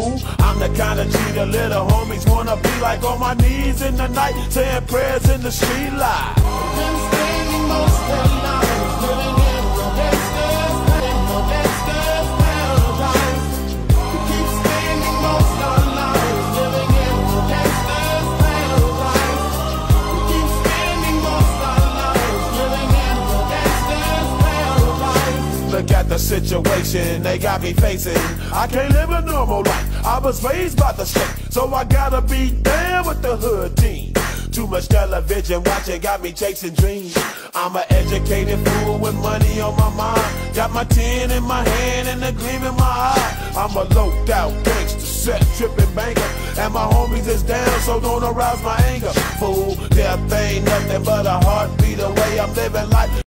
fool. I'm the kind of G the little homies wanna be like, on my knees in the night, saying prayers in the street light. Been spending most of the night living in the gangster's paradise. We keep spending most of the night living in the gangster's paradise. We keep spending most of the night living in the gangster's paradise. Look at the situation they got me facing. I can't live a normal life. I was raised by the state, so I gotta be down with the hood team. Too much television watching got me chasing dreams. I'm an educated fool with money on my mind. Got my tin in my hand and a gleam in my eye. I'm a loped out gangster, set tripping banker, and my homies is down, so don't arouse my anger. Fool, death ain't nothing but a heartbeat away. I'm living life